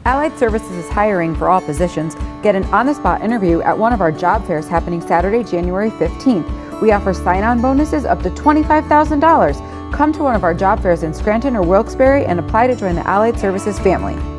Allied Services is hiring for all positions. Get an on-the-spot interview at one of our job fairs happening Saturday, January 15th. We offer sign-on bonuses up to $25,000. Come to one of our job fairs in Scranton or Wilkes-Barre and apply to join the Allied Services family.